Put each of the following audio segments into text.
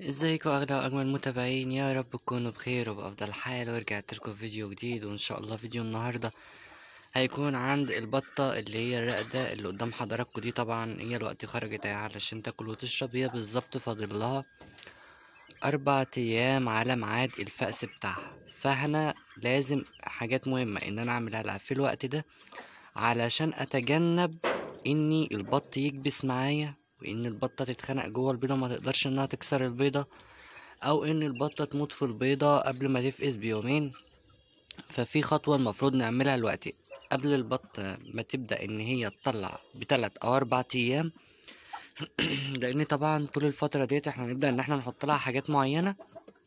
ازيكم اغلى واجمل متابعين، يا رب تكونوا بخير وبافضل حال. ورجعت لكم فيديو جديد، وان شاء الله فيديو النهارده هيكون عند البطه اللي هي الراقده اللي قدام حضراتكم دي. طبعا هي الوقت خرجت علشان تاكل وتشرب، هي بالظبط فاضل لها 4 ايام على ميعاد الفأس بتاعها. فاحنا لازم حاجات مهمه ان انا اعملها لها في الوقت ده علشان اتجنب اني البط يكبس معايا، وان البطه تتخنق جوه البيضه ما تقدرش انها تكسر البيضه، او ان البطة تموت في البيضة قبل ما تفقس بيومين. ففي خطوة المفروض نعملها دلوقتي قبل البط ما تبدأ ان هي تطلع ب3 او 4 ايام. لان طبعا طول الفترة ديت احنا هنبدأ ان احنا نحط لها حاجات معينة.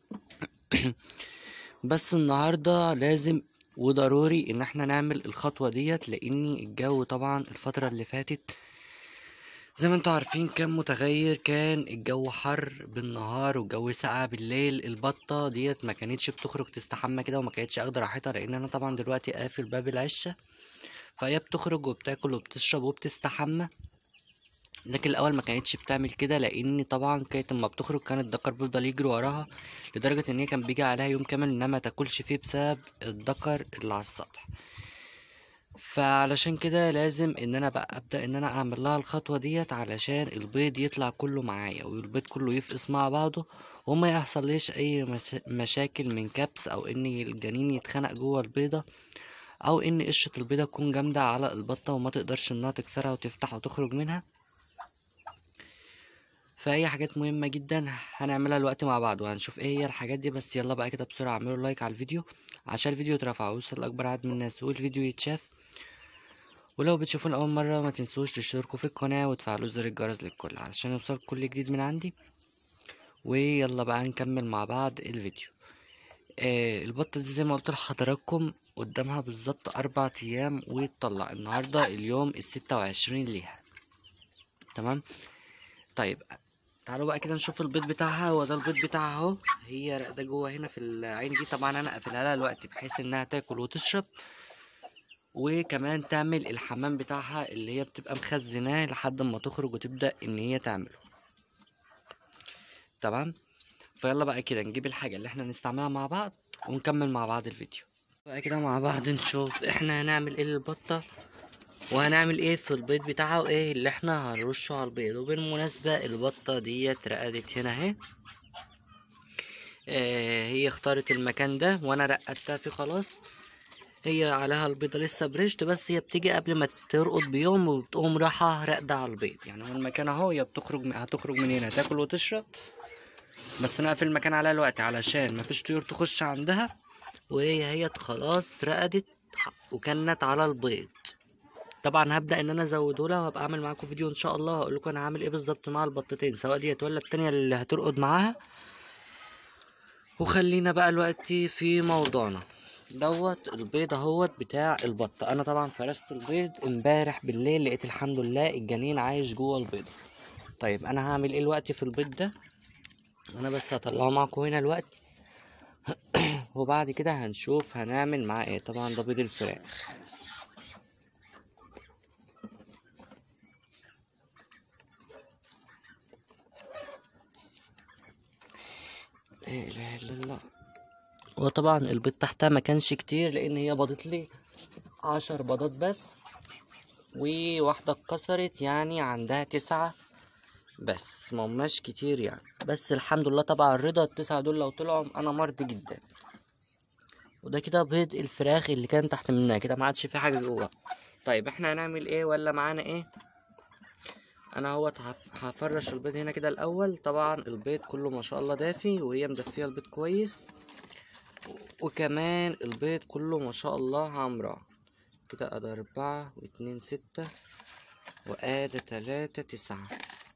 بس النهاردة لازم وضروري ان احنا نعمل الخطوة ديت، لان الجو طبعا الفترة اللي فاتت زي ما انتوا عارفين كان متغير، كان الجو حر بالنهار والجو ساقع بالليل. البطة ديت ما كانتش بتخرج تستحمى كده وما كانتش اخده راحتها، لان انا طبعا دلوقتي قافل باب العشة، فهي بتخرج وبتاكل وبتشرب وبتستحمى. لكن الاول ما كانتش بتعمل كده، لان طبعا كانت لما بتخرج كان الدكر بيفضل يجري وراها، لدرجة ان هي كان بيجي عليها يوم كامل انها ما تاكلش فيه بسبب الدكر اللي على السطح. فعلشان كده لازم ان انا بقى ابدا ان انا اعمل لها الخطوه ديت علشان البيض يطلع كله معايا والبيض كله يفقس مع بعضه، وما يحصليش اي مشاكل من كبس، او ان الجنين يتخنق جوه البيضه، او ان قشره البيضه تكون جامده على البطه وما تقدرش انها تكسرها وتفتح وتخرج منها. فهي حاجات مهمه جدا هنعملها دلوقتي مع بعض وهنشوف ايه هي الحاجات دي. بس يلا بقى كده بسرعه اعملوا لايك على الفيديو عشان الفيديو يترفع ويوصل لاكبر عدد من الناس والفيديو يتشاف. ولو بتشوفونا أول مرة ما تنسوش تشتركوا في القناة وتفعلوا زر الجرس للكل علشان يوصلك كل جديد من عندي. ويلا بقى نكمل مع بعض الفيديو. البطة دي زي ما قلت لحضراتكم قدامها بالظبط 4 أيام وتطلع. النهاردة اليوم ال26 ليها. تمام. طيب تعالوا بقى كده نشوف البيض بتاعها. هو ده البيض بتاعها اهو، هي راقدة جوه هنا في العين دي. طبعا انا قافلها لها دلوقتي بحيث انها تاكل وتشرب، وكمان تعمل الحمام بتاعها اللي هي بتبقى مخزناه لحد ما تخرج وتبدأ ان هي تعمله. تمام. فيلا بقى كده نجيب الحاجة اللي احنا نستعملها مع بعض ونكمل مع بعض الفيديو بقى كده مع بعض. نشوف احنا هنعمل ايه للبطة وهنعمل ايه في البيض بتاعها وايه اللي احنا هنرشه على البيض. وبالمناسبة البطة ديت رقدت هنا اهي. هي اختارت المكان ده وانا رقدتها فيه خلاص. هي عليها البيضة لسه بريشت، بس هي بتيجي قبل ما ترقد بيوم وتقوم رايحة راقدة على البيض. يعني هو المكان اهو، هي هتخرج من هنا تاكل وتشرب، بس انا اقفل المكان عليها الوقت علشان مفيش طيور تخش عندها. وهي خلاص رقدت وكنت على البيض. طبعا هبدأ ان انا ازودهولها وهبقى اعمل معاكم فيديو ان شاء الله هقول لكم انا هعمل ايه بالظبط مع البطتين، سواء ديت ولا التانية اللي هترقد معاها. وخلينا بقى دلوقتي في موضوعنا دوت. البيض اهوت بتاع البطة. انا طبعا فرست البيض امبارح بالليل، لقيت الحمد لله الجنين عايش جوه البيضة. طيب انا هعمل ايه الوقت في البيض ده؟ انا بس هطلعه معاكم هنا الوقت وبعد كده هنشوف هنعمل معاه ايه. طبعا ده بيض الفراخ. لا اله الا الله. وطبعا البيض تحتها ما كانش كتير لان هي بضت لي 10 بيضات بس، وواحدة اتكسرت، يعني عندها 9 بس، مهماش كتير يعني. بس الحمد لله طبعا الرضا ال9 دول لو طلعوا انا مرضي جدا. وده كده بيض الفراخ اللي كان تحت منها كده، ما عادش في حاجة جوه. طيب احنا هنعمل ايه ولا معانا ايه؟ انا اهوت هفرش البيض هنا كده الاول. طبعا البيض كله ما شاء الله دافي وهي مدفيه البيض كويس، وكمان البيض كله ما شاء الله حمرا كده. ادي 4 و2 6 وادي 3 9.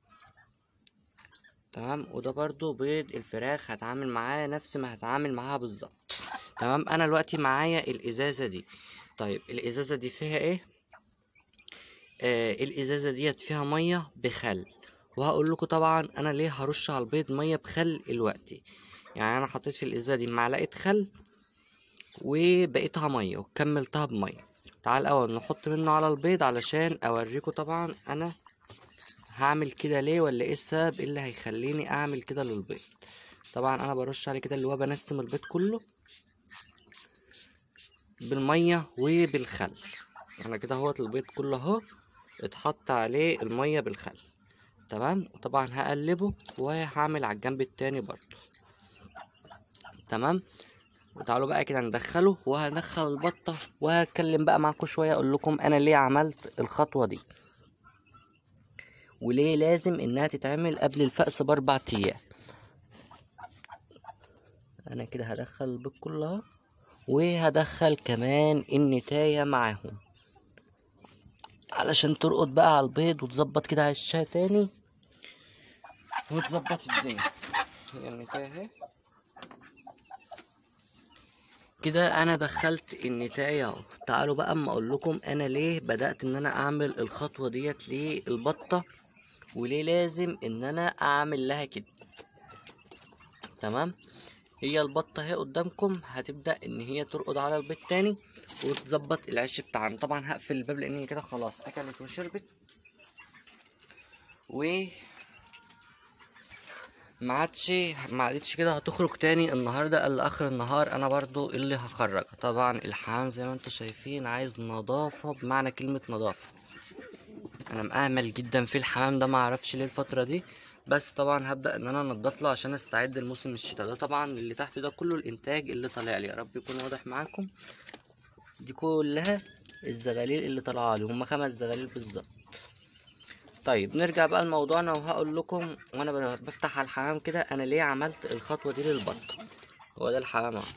تمام. وده برضو بيض الفراخ هتعامل معاه نفس ما هتعامل معاها بالظبط. تمام. انا دلوقتي معايا الازازه دي. طيب الازازه دي فيها ايه؟ الازازه ديت فيها ميه بخل. وهقول لكم طبعا انا ليه هرش على البيض ميه بخل دلوقتي. يعني انا حطيت في الازازه دي معلقه خل وبقيتها ميه وكملتها بميه. تعال الاول نحط منه على البيض علشان اوريكم طبعا انا هعمل كده ليه ولا ايه السبب اللي هيخليني اعمل كده للبيض؟ طبعا انا برش عليه كده اللي هو بنسم البيض كله بالميه وبالخل. انا كده اهوت البيض كله اهو اتحط عليه الميه بالخل، تمام. وطبعا هقلبه وهعمل على الجنب التاني برضو، تمام. وتعالوا بقى كده ندخله، وهدخل البطه وهتكلم بقى معاكم شويه اقول لكم انا ليه عملت الخطوه دي وليه لازم انها تتعمل قبل الفأس ب4 ايام. انا كده هدخل البيض كلها وهدخل كمان النتاية معاهم علشان ترقد بقى على البيض وتظبط كده عشها تاني وتظبط الدنيا. هي النتاية اهي كده، انا دخلت النتاية اهو. تعالوا بقى اما اقول لكم انا ليه بدأت ان انا اعمل الخطوة ديت للبطة وليه لازم ان انا اعمل لها كده، تمام. هي البطة اهي قدامكم هتبدأ ان هي ترقد على البيض تاني وتظبط العش بتاعنا. طبعا هقفل الباب لان هي كده خلاص اكلت وشربت و ما عادتش كده هتخرج تاني النهارده الا اخر النهار، انا برضو اللي هخرجها. طبعا الحمام زي ما انتم شايفين عايز نظافة بمعنى كلمة نظافة. انا مأهمل جدا في الحمام ده، ما اعرفش ليه الفترة دي، بس طبعا هبدأ ان انا انضف له عشان استعد لموسم الشتاء. ده طبعا اللي تحت ده كله الانتاج اللي طالع لي، يا رب يكون واضح معاكم. دي كلها الزغاليل اللي طالعه لي، هما 5 زغاليل بالظبط. طيب نرجع بقى لموضوعنا وهقول لكم وانا بفتح على الحمام كده انا ليه عملت الخطوه دي للبطه. هو ده الحمام اهو.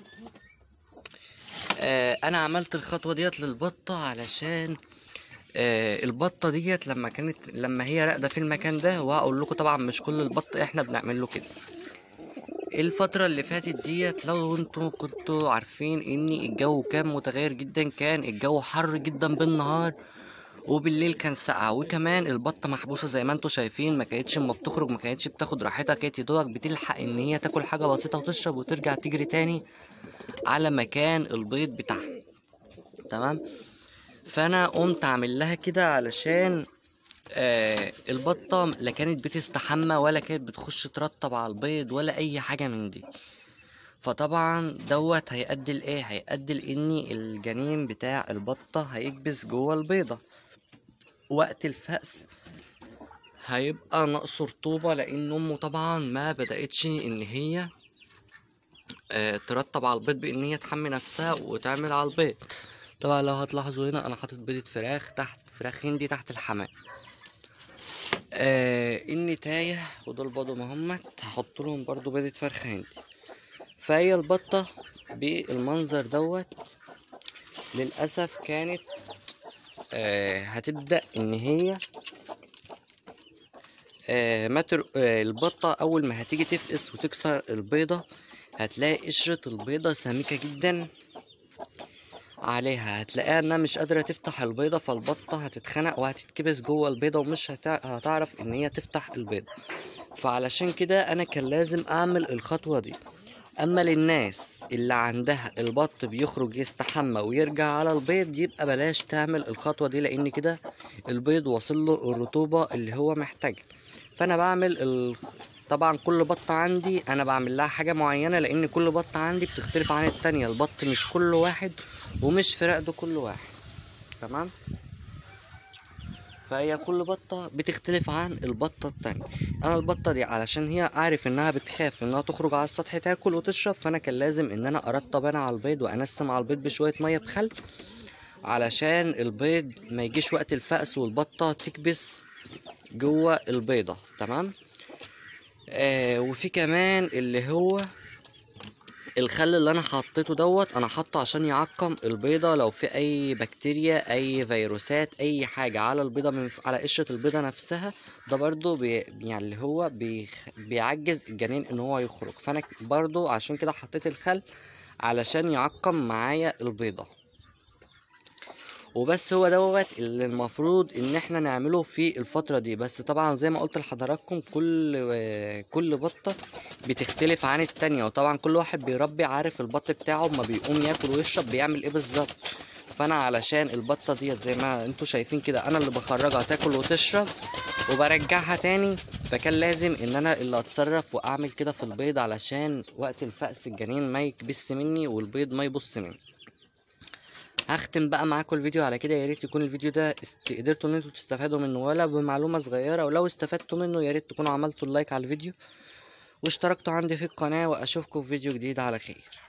انا عملت الخطوه ديت للبطه علشان البطه ديت لما هي راقده في المكان ده، وهقول لكم طبعا مش كل البط احنا بنعمل له كده. الفتره اللي فاتت ديت لو انتم كنتوا عارفين ان الجو كان متغير جدا، كان الجو حر جدا بالنهار وبالليل كان ساقعة، وكمان البطة محبوسة زي ما انتوا شايفين، ما كانتش اما بتخرج ما كانتش بتاخد راحتها، كانت يدوبك بتلحق ان هي تاكل حاجة بسيطة وتشرب وترجع تجري تاني على مكان البيض بتاعها، تمام. فانا قمت اعمل لها كده علشان البطة لا كانت بتستحمى ولا كانت بتخش ترطب على البيض ولا اي حاجة من دي. فطبعا دوت هيؤدي لايه؟ هيؤدي لان الجنين بتاع البطة هيكبس جوه البيضة وقت الفأس، هيبقى نقص رطوبة، لان امه طبعا ما بدأتش ان هي ترطب على البيض بان هي تحمي نفسها وتعمل على البيض. طبعا لو هتلاحظوا هنا انا حاطط بيضة فراخ تحت، فراخ هندي تحت الحمام. النتاية ودول برضو مهمت هحط لهم برضو بيضة فرخ هندي. فهي البطة بالمنظر دوت للأسف كانت هتبدأ ان هي البطة اول ما هتيجي تفقس وتكسر البيضة هتلاقي قشرة البيضة سميكة جدا عليها، هتلاقيها انها مش قادرة تفتح البيضة، فالبطة هتتخنق وهتتكبس جوه البيضة ومش هتعرف ان هي تفتح البيضة. فعلشان كده انا كان لازم اعمل الخطوة دي. اما للناس اللي عندها البط بيخرج يستحمى ويرجع على البيض يبقى بلاش تعمل الخطوة دي، لان كده البيض واصل له الرطوبة اللي هو محتاجها. فانا بعمل طبعا كل بطة عندي انا بعمل لها حاجة معينة، لان كل بطة عندي بتختلف عن التانية، البط مش كل واحد ومش في رقده كل واحد، تمام. فهي كل بطة بتختلف عن البطة التانية. انا البطة دي علشان هي عارف انها بتخاف انها تخرج على السطح تاكل وتشرب، فانا كان لازم ان انا ارطب انا على البيض وانسم على البيض بشوية مية بخل علشان البيض ما يجيش وقت الفأس والبطة تكبس جوه البيضة، تمام. وفي كمان اللي هو الخل اللي انا حطيته دوت، انا حاطه عشان يعقم البيضه لو في اي بكتيريا اي فيروسات اي حاجه على البيضه على قشره البيضه نفسها. ده برضو يعني اللي هو بيعجز الجنين ان هو يخرج، فانا برضو عشان كده حطيت الخل علشان يعقم معايا البيضه وبس. هو دوت اللي المفروض ان احنا نعمله في الفترة دي. بس طبعا زي ما قلت لحضراتكم كل بطة بتختلف عن التانية، وطبعا كل واحد بيربي عارف البط بتاعه ما بيقوم ياكل ويشرب بيعمل ايه بالظبط. فانا علشان البطة ديت زي ما انتوا شايفين كده انا اللي بخرجها تاكل وتشرب، وبرجعها تاني. فكان لازم ان انا اللي اتصرف واعمل كده في البيض علشان وقت الفأس الجنين ما يكبس مني والبيض ما يبص مني. هختم بقى معاكم الفيديو على كده. يا ريت يكون الفيديو ده قدرتوا ان انتوا تستفادوا منه ولا بمعلومه صغيره، ولو استفدتوا منه يا ريت تكونوا عملتوا اللايك على الفيديو واشتركتوا عندي في القناه، واشوفكم في فيديو جديد على خير.